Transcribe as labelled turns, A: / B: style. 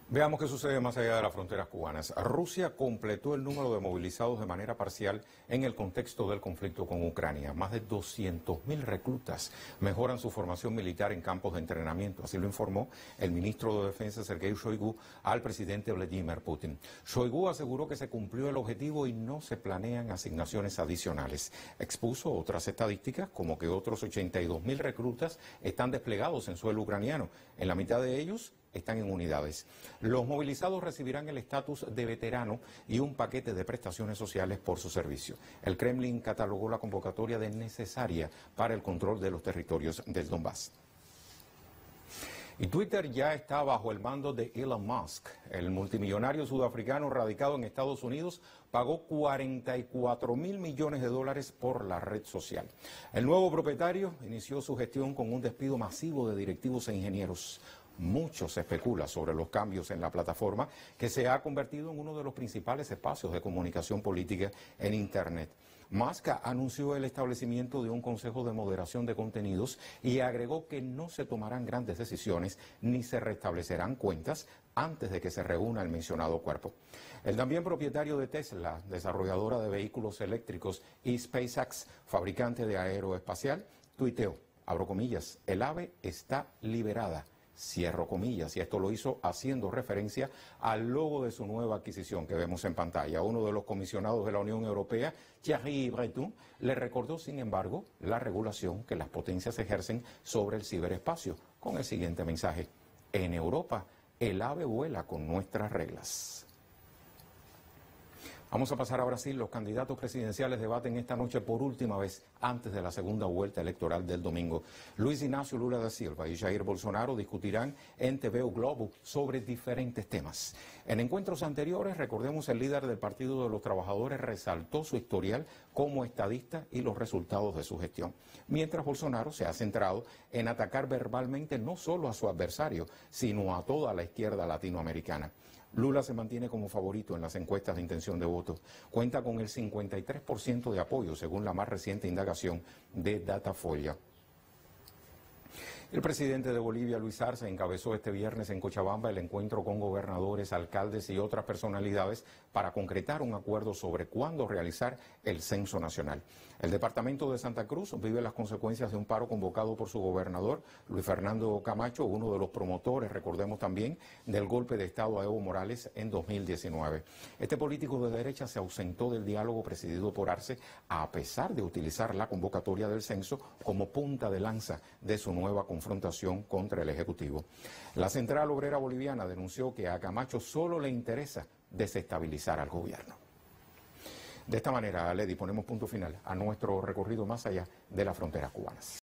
A: Veamos qué sucede más allá de las fronteras cubanas. Rusia completó el número de movilizados de manera parcial en el contexto del conflicto con Ucrania. Más de 200.000 reclutas mejoran su formación militar en campos de entrenamiento. Así lo informó el ministro de Defensa, Sergei Shoigu, al presidente Vladimir Putin. Shoigu aseguró que se cumplió el objetivo y no se planean asignaciones adicionales. Expuso otras estadísticas, como que otros 82.000 reclutas están desplegados en suelo ucraniano. En la mitad de ellos están en unidades. Los movilizados recibirán el estatus de veterano y un paquete de prestaciones sociales por su servicio. El Kremlin catalogó la convocatoria de necesaria para el control de los territorios del Donbass. Y Twitter ya está bajo el mando de Elon Musk. El multimillonario sudafricano radicado en Estados Unidos pagó $44.000 millones por la red social. El nuevo propietario inició su gestión con un despido masivo de directivos e ingenieros. Mucho se especula sobre los cambios en la plataforma, que se ha convertido en uno de los principales espacios de comunicación política en Internet. Musk anunció el establecimiento de un consejo de moderación de contenidos y agregó que no se tomarán grandes decisiones ni se restablecerán cuentas antes de que se reúna el mencionado cuerpo. El también propietario de Tesla, desarrolladora de vehículos eléctricos, y SpaceX, fabricante de aeroespacial, tuiteó, abro comillas, el AVE está liberada. Cierro comillas, y esto lo hizo haciendo referencia al logo de su nueva adquisición que vemos en pantalla. Uno de los comisionados de la Unión Europea, Thierry Breton, le recordó, sin embargo, la regulación que las potencias ejercen sobre el ciberespacio, con el siguiente mensaje. En Europa, el AVE vuela con nuestras reglas. Vamos a pasar a Brasil. Los candidatos presidenciales debaten esta noche por última vez antes de la segunda vuelta electoral del domingo. Luis Inácio Lula da Silva y Jair Bolsonaro discutirán en TV o Globo sobre diferentes temas. En encuentros anteriores, recordemos, el líder del Partido de los Trabajadores resaltó su historial como estadista y los resultados de su gestión, mientras Bolsonaro se ha centrado en atacar verbalmente no solo a su adversario, sino a toda la izquierda latinoamericana. Lula se mantiene como favorito en las encuestas de intención de voto. Cuenta con el 53% de apoyo, según la más reciente indagación de Datafolha. El presidente de Bolivia, Luis Arce, encabezó este viernes en Cochabamba el encuentro con gobernadores, alcaldes y otras personalidades para concretar un acuerdo sobre cuándo realizar el censo nacional. El departamento de Santa Cruz vive las consecuencias de un paro convocado por su gobernador, Luis Fernando Camacho, uno de los promotores, recordemos también, del golpe de Estado a Evo Morales en 2019. Este político de derecha se ausentó del diálogo presidido por Arce, a pesar de utilizar la convocatoria del censo como punta de lanza de su nueva confrontación contra el Ejecutivo. La Central Obrera Boliviana denunció que a Camacho solo le interesa desestabilizar al gobierno. De esta manera, Lady, ponemos punto final a nuestro recorrido más allá de las fronteras cubanas.